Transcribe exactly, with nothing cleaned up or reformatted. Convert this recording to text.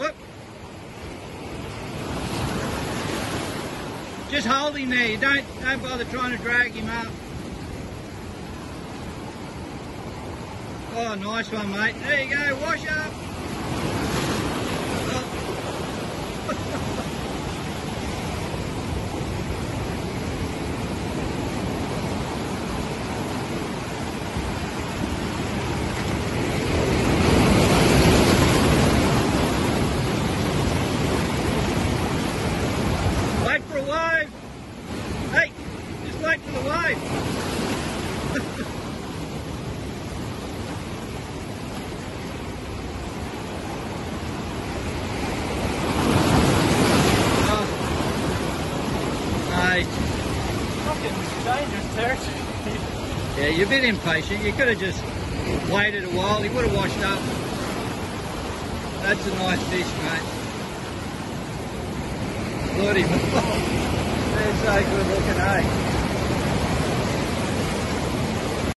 Whoop. Just hold him there. You don't, don't bother trying to drag him up. Oh, nice one, mate. There you go. Wash up. Oh. Wait for a wave. Hey, just wait for the wave. Fucking dangerous territory. Yeah, you're a bit impatient. You could have just waited a while. He would have washed up. That's a nice fish, mate. Look at him. They're so good looking, eh?